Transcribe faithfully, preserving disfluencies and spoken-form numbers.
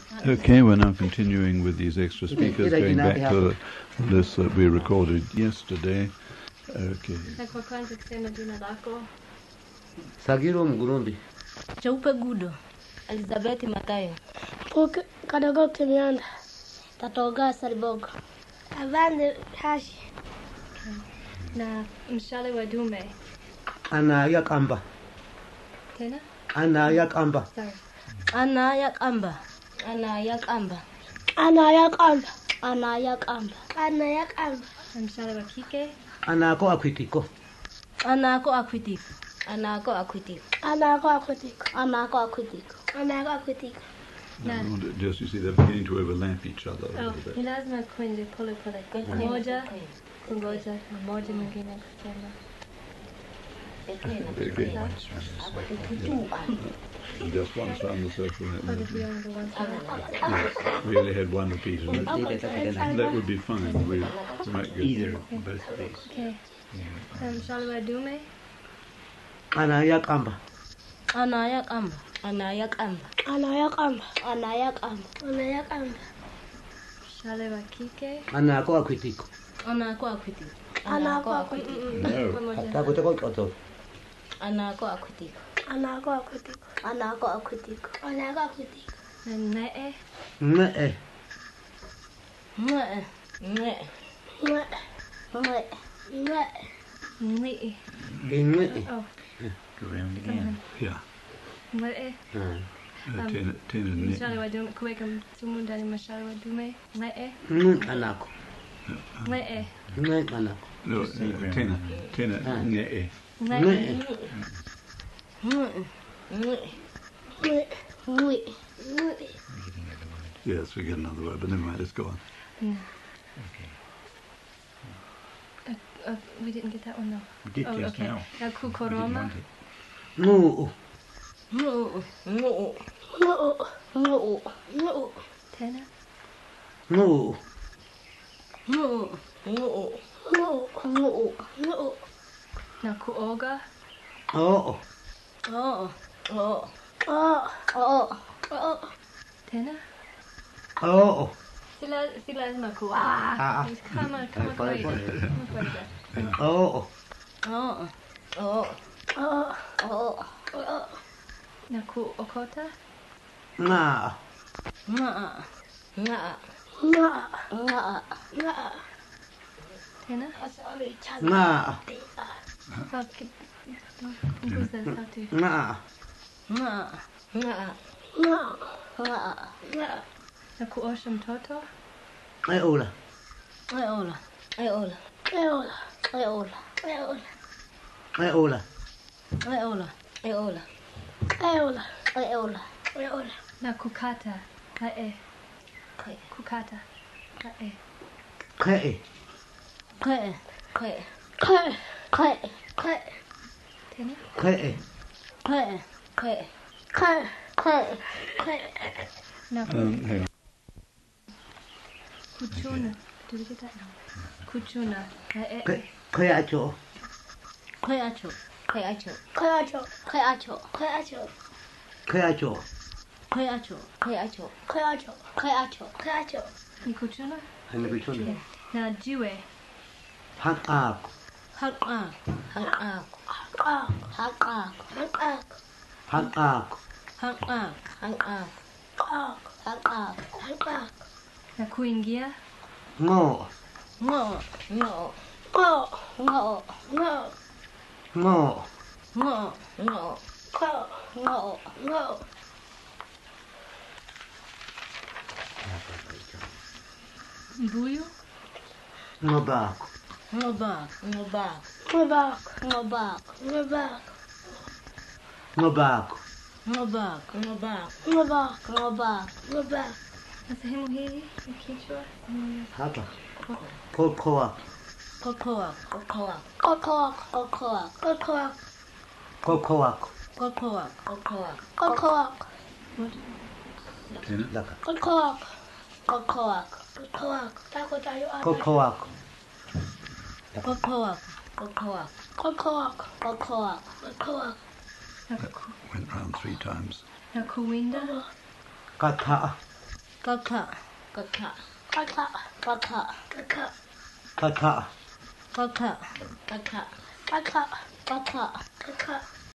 Okay, we're now continuing with these extra speakers, going back to the list that we recorded yesterday. Okay. Sagiro Gorombi. Chaupe Gudo. Elizabeti Matayo. Porque kadogo kimianda. Tatoga Saribogo. Avande hashi. Na mshale wa dume. Ana yakamba. Tena? Ana yakamba. Sorry. Ana yakamba. Ana yakamba. Ana yakamba. Ana yakamba. Ana yakamba. Na mshale wa kike. Ana ko akwitiko. Ana ko akwitiko. Ana ko akwitiko. Ana ko akwitiko. Ana ko akwitiko. Ana ko akwitiko. Na. Just you see, they're beginning to overlap each other a Oh, little bit. ni lazima kwende pole pole. Moja kungoja na moja mwingine kusema. Okay. Just once round the circle. Or did we only do one time? Yes, we only had one repeated. That would be fine. We might get Either, both please. Okay. Na mshale wa dume. Ana yakamba. Ana yakamba. Ana yakamba. Ana yakamba. Ana yakamba. Ana yakamba. Mshale wa kike. Ana ko akwitiko. Ana ko akwitiko. Ana ko akwitiko. no. Pamoja. Takuteko koto. Ana ko akwitiko. Ana ko akwitiko. Ana ko akwitiko. Ana ko akwitiko. Na nee. Ne. Mwe. Mwe. Mwe. Mwe. Mwe. Nee. Inwe. Oh. Go round again. Yeah. Nee. Uh, ten, ten and Mshale wa dume. Kuweka mtumu ndani mshale wa dume. Nee. Nu anako. Nee. Ne anako. no, uh, ten, ten, ne. Nee. Ne. Mwe. Mwe. Mwe. Mwe. Mwe. Yes, we get another word, but never mind, it's gone. Yeah. Okay. Uh, uh, we didn't get that one though. We did Oh, just okay. now. Na We didn't kukoroma. want it. Nu. Mwe. Mwe. No. Mwe. No. Tena. Nu. Mwe. Mwe. No. Mwe. No. Na kuoga. Oh. Oh. Oh. Oh. Oh. Oh. Tena. Oh. Sila sila lazima ku. Ah. Ah. Kama kama Pole, kawaida. pole. Kama kawaida. Oh. Oh. Oh. Oh. Oh. Oh. Na kuokota. Na. Nga. Nga. Na. Nga. Na. Tena. Asali chana. Na. Sauti. Punguza sauti. Na. Nga. Nga. Na. Nga. Na. Na kuosha mtoto. Ai ola. Ayola. Ayola. Eola. Ayola. Eola. Ai ola. Ayola. Ayola. Eola. Ayola. Eola. Na kukata. Kae. Kai. Kukata. Kae. Ke. Kai. Kai. Kai. Kai. Kai. Tena. Ke. Kai. Kai. Kai. Kai. Kai. Na Um, hang on. kuchuna. Did we get that? No. Kuchuna. Kae. Ke. Ke acho. Kai acho. Kai acho. Kai acho. Kai acho. Kai acho. Ke acho. Kai acho. Kai acho. Kai acho. Kai acho. Kai acho. Ni kuchuna. Hani bichoni. Na jiwe. Hak ak. Hak ak. Hak ak. Ah. Hak ak. Ah. Hak ak. Hak ak. Hak ak. Ah. Hak ak. Ah. Na kuingia. Ngo. Ngo. Ngo. Oh. Ngo. No. Ngo. Ngo. Ngo. Oh. Ngo. No. Mbuyu. Ngo bak. Ngo bak. Ngo bak. Go back. Ngo bak. Go back. Ngo bak. Ngo bak. Ngo bak. Go back. Ngo bak. Go back. Na sehemu hii ya kichwa. Hapa. Kokoa. Kokoa. Kokoa. Cocoa. Kokoa. Cocoa. Kokoa. Kokoa. Kokoa. Cocoa. Ten. Laka. Cocoa. Kokoa. Cocoa. Taco tayo ata. Kokoa. Kokoa. Kokoa. Cocoa. Kokoa. Cocoa. Na ku. Went round three times. Na kuwinda. Kata. Kaka. Kaka. Kaka. Kaka. Kaka. Kaka. Kaka. Kaka. Kaka. Kaka. Kaka.